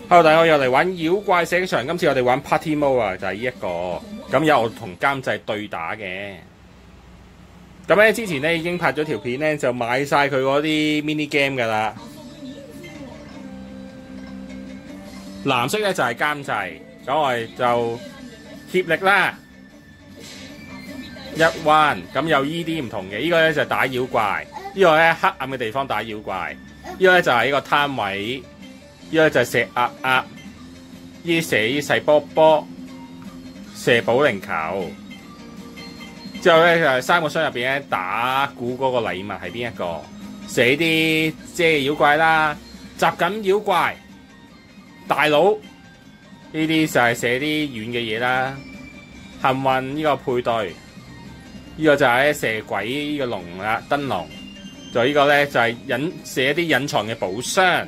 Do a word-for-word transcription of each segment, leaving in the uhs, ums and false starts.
Hello， 大家好，又嚟玩妖怪射擊場。今次我哋玩 Party Mode 啊，就係呢一個。咁有我同監製對打嘅。咁咧之前咧已經拍咗條片咧，就買晒佢嗰啲 mini game 噶啦。藍色咧就係監製，咁我哋就協力啦。一彎咁有依啲唔同嘅，呢、這個咧就係打妖怪，呢、這個咧黑暗嘅地方打妖怪，呢、這個咧就係呢個攤位。呢個就係射鴨鴨，呢射啲細波波，射保齡球。之後咧就係三個箱入邊咧打估嗰個禮物係邊一個，射啲即係妖怪啦，集緊妖怪，大佬呢啲就係射啲遠嘅嘢啦。幸運呢個配對，呢、這個就係射鬼呢個龍啦，燈籠。就呢個咧就係隱射一啲隱藏嘅寶箱。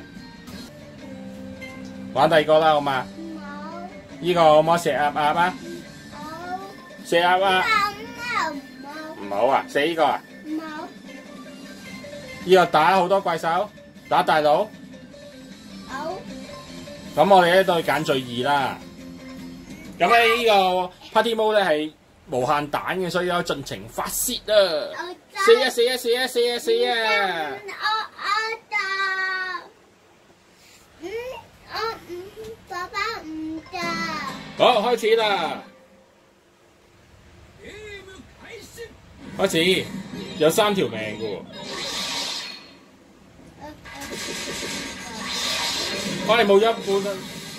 玩第二個啦，好嘛？好。呢個好唔好射鴨鴨啊？好。射鴨鴨。唔好啊！射呢個啊？唔好。呢個打好多怪獸，打大佬。好。咁我哋咧都要揀最易啦。咁咧呢個 Party Mode 咧係無限彈嘅，所以可以盡情發泄啊！射啊射啊射啊射啊射啊！好，開始啦！開始有三條命嘅喎，我哋冇一半啊！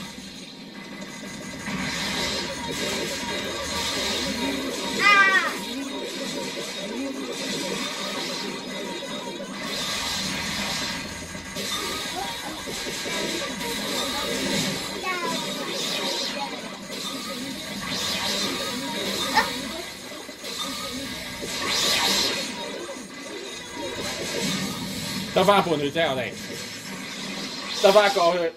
得翻一半血啫，我哋得翻一個血。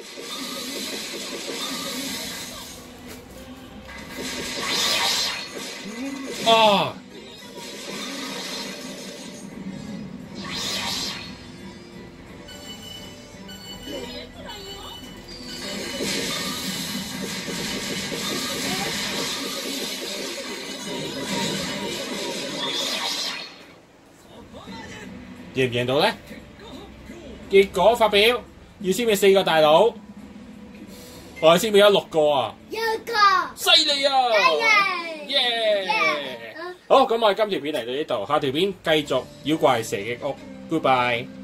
啊！贏唔贏到咧？結果發表要消滅四個大佬，我哋消滅咗六個啊！一個，犀利啊！耶！好，咁我哋今條片嚟到呢度，下條片繼續妖怪射擊屋 ，Goodbye。